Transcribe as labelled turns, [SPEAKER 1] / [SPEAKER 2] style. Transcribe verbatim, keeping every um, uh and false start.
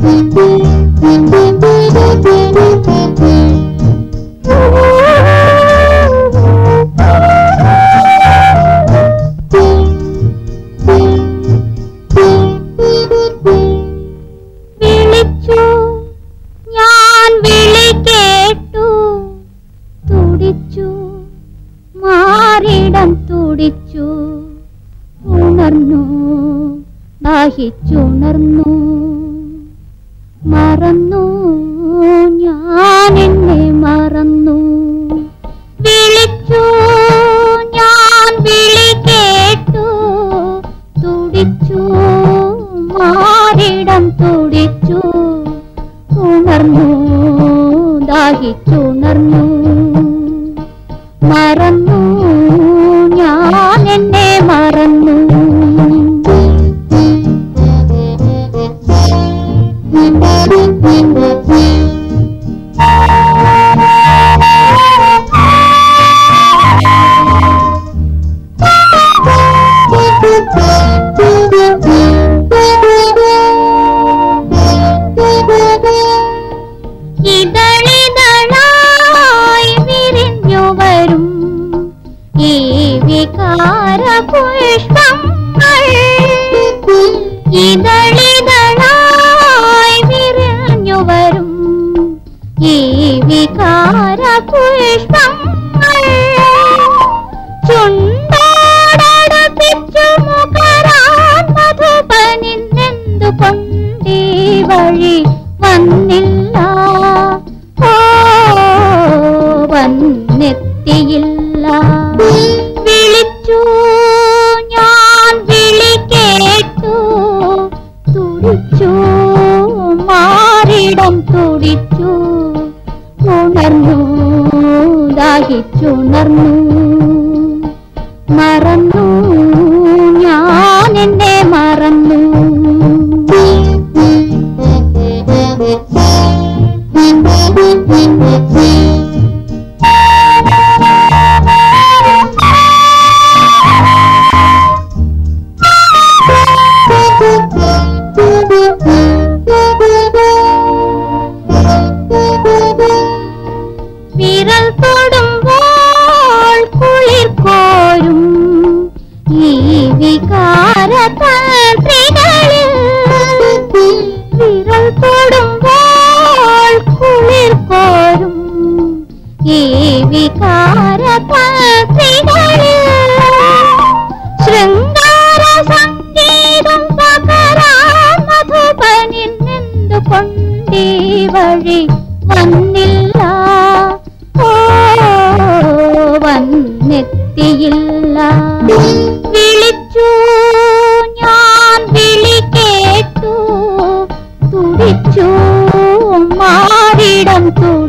[SPEAKER 1] തുടിച്ചു ഉണർന്നു ദാഹിച്ചുണർന്നു മറന്നു ഞാൻ എന്നെ മറന്നു വിളിച്ചു ഞാൻ വിളി കേട്ടു തുടിച്ചു മാറിടം തുടിച്ചു ഉണർന്നു ദാഹിച്ചുണർന്നു മറന്നു ഞാൻ എന്നെ മറന്നു ഇതളിതളായി വിരിഞ്ഞു വരും ഈ വികാര പുഷ്പങ്ങൾ ഇതളിതളായി വിരിഞ്ഞു വരും ഈ വികാര പുഷ്പങ്ങൾ ചുണ്ടോടടുപ്പിച്ചു മുഖരാൻ മധുപനിന്നെന്തുകൊണ്ടീ വഴി വന്നില്ല വന്നെത്തിയില്ല വിളിച്ചു ഞാൻ വിളി കേട്ടു തുടിച്ചു മാറിടം തുടിച്ചു ഉണർന്നു ദാഹിച്ചുണർന്നു മറന്നു ഞാൻ എന്നെ മറന്നു വിരൽ തൊടുമ്പോൾ കുളിർ കോരും ഈ വികാരതന്ത്രികളിൽ വിരൽ തൊടുമ്പോൾ കുളിർ കോരും ഈ വികാരതന്ത്രികളിൽ ശൃംഗാര സംഗീതം പകരാൻ മധുപനിന്നെന്തുകൊണ്ടീ വഴി വന്നില്ല വന്നെത്തിയില്ല വിളിച്ചു ഞാൻ വിളി കേട്ടു തുടിച്ചു മാറിടം